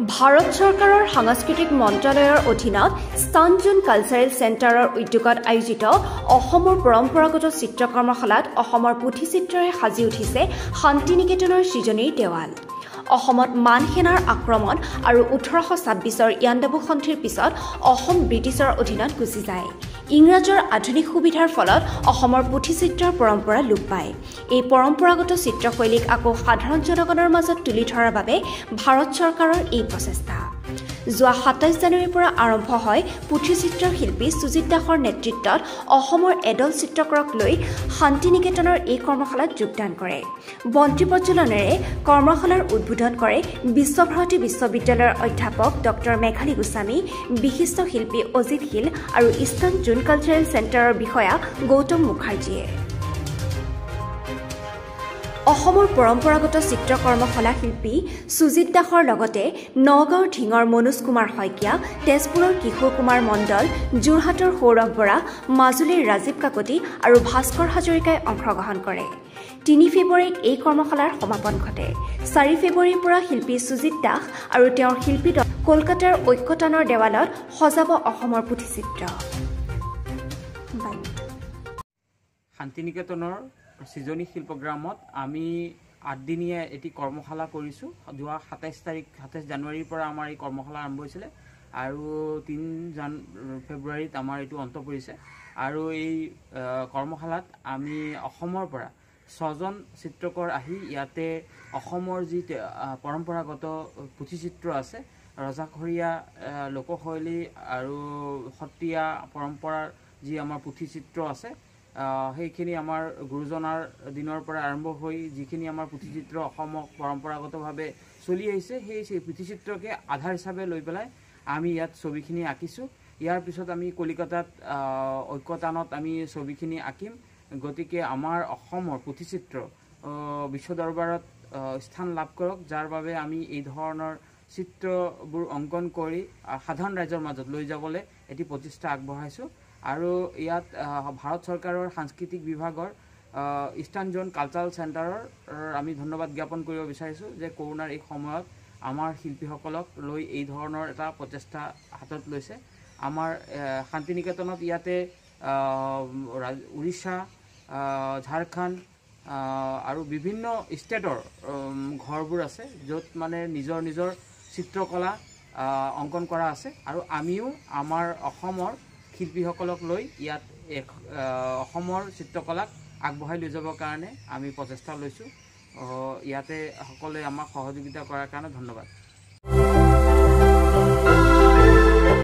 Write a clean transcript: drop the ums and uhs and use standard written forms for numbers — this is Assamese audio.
ভাৰত চৰকাৰৰ সাংস্কৃতিক মন্ত্ৰালয়ৰ অধীনত ষ্টানজুন কালচাৰেল চেণ্টাৰৰ উদ্যোগত আয়োজিত অসমৰ পৰম্পৰাগত চিত্ৰকৰ্মশালাত অসমৰ পুথিচিত্ৰৰে সাজি উঠিছে শান্তি নিকেতনৰ সৃজনীৰ দেৱাল। অসমত মান সেনাৰ আক্ৰমণ আৰু 1826ৰ ইয়াণ্ডাবু সন্ধিৰ পিছত অসম ব্ৰিটিছৰ অধীনত গুচি যায়। ইংৰাজৰ আধুনিক সুবিধাৰ ফলত অসমৰ পুথিচিত্ৰৰ পৰম্পৰা লোপ পায়। এই পৰম্পৰাগত চিত্ৰশৈলীক আকৌ সাধাৰণ জনগণৰ মাজত তুলি ধৰাৰ বাবে ভাৰত চৰকাৰৰ এই প্ৰচেষ্টা। যোৱা 27 জানুৱাৰীৰ পৰা আৰম্ভ হয় পুথিচিত্ৰৰ শিল্পী সুজিত দাসৰ নেতৃত্বত অসমৰ এডল চিত্ৰকৰক লৈ শান্তি নিকেতনৰ এই কৰ্মশালাত যোগদান কৰে। বন্তি প্ৰজ্বলনেৰে কৰ্মশালাৰ উদ্বোধন কৰে বিশ্বভাৰতী বিশ্ববিদ্যালয়ৰ অধ্যাপক ডক্টৰ মেঘালী গোস্বামী, বিশিষ্ট শিল্পী অজিত হিল আৰু ইষ্টাৰ্ণ জোন কালচাৰেল চেণ্টাৰৰ বিষয়া গৌতম মুখাৰ্জীয়ে। অসমৰ পৰম্পৰাগত চিত্ৰকৰ্মশালা শিল্পী সুজিত দাসৰ লগতে নগাঁৱৰ ঢিঙৰ মনোজ কুমাৰ শইকীয়া, তেজপুৰৰ কিশোৰ কুমাৰ মণ্ডল, যোৰহাটৰ সৌৰভ বৰা, মাজুলীৰ ৰাজীৱ কাকতি আৰু ভাস্কৰ হাজৰিকাই অংশগ্ৰহণ কৰে। 3 ফেব্ৰুৱাৰীত এই কৰ্মশালাৰ সমাপন ঘটে। 4 ফেব্ৰুৱাৰীৰ পৰা শিল্পী সুজিত দাস আৰু তেওঁৰ শিল্পী দল কলকাতাৰ ঐক্যতানৰ দেৱালত সজাব অসমৰ পুথিচিত্ৰ। শান্তি নিকেতনৰ সৃজনী শিল্পগ্ৰামত আমি 8 দিনীয়া এটি কৰ্মশালা কৰিছোঁ। যোৱা 27 জানুৱাৰীৰ পৰা আমাৰ এই কৰ্মশালা আৰম্ভ হৈছিলে আৰু 3 ফেব্ৰুৱাৰীত আমাৰ এইটো অন্ত পৰিছে। আৰু এই কৰ্মশালাত আমি অসমৰ পৰা 6জন চিত্ৰকৰ আহি ইয়াতে অসমৰ যি পৰম্পৰাগত পুথিচিত্ৰ আছে, ৰজাঘৰীয়া লোকশৈলী আৰু সত্ৰীয়া পৰম্পৰাৰ যি আমাৰ পুথিচিত্ৰ আছে, সেইখিনি আমাৰ গুৰুজনাৰ দিনৰ পৰা আৰম্ভ হৈ যিখিনি আমাৰ পুথিচিত্ৰ অসমক পৰম্পৰাগতভাৱে চলি আহিছে, সেই পুথিচিত্ৰকে আধাৰ হিচাপে লৈ পেলাই আমি ইয়াত ছবিখিনি আঁকিছোঁ। ইয়াৰ পিছত আমি কলিকতাত ঐক্যতানত আমি ছবিখিনি আঁকিম। গতিকে আমাৰ অসমৰ পুথিচিত্ৰ বিশ্ব দৰবাৰত স্থান লাভ কৰক, যাৰ বাবে আমি এই ধৰণৰ চিত্ৰবোৰ অংকন কৰি সাধাৰণ ৰাইজৰ মাজত লৈ যাবলৈ এটি প্ৰচেষ্টা আগবঢ়াইছোঁ। আৰু ইয়াত ভাৰত চৰকাৰৰ সাংস্কৃতিক বিভাগৰ ইষ্টাৰ্ণ জোন কালচাৰেল চেণ্টাৰৰ আমি ধন্যবাদ জ্ঞাপন কৰিব বিচাৰিছোঁ যে কৰোনাৰ এই সময়ত আমাৰ শিল্পীসকলক লৈ এই ধৰণৰ এটা প্ৰচেষ্টা হাতত লৈছে। আমাৰ শান্তি নিকেতনত ইয়াতে উৰিষ্যা, ঝাৰখণ্ড আৰু বিভিন্ন ষ্টেটৰ ঘৰবোৰ আছে, য'ত মানে নিজৰ নিজৰ চিত্ৰকলা অংকন কৰা আছে। আৰু আমিও আমাৰ অসমৰ শিল্পীসকলক লৈ ইয়াত অসমৰ চিত্ৰকলাক আগবঢ়াই লৈ যাবৰ কাৰণে আমি প্ৰচেষ্টা লৈছোঁ। ইয়াতে সকলোৱে আমাক সহযোগিতা কৰাৰ কাৰণে ধন্যবাদ।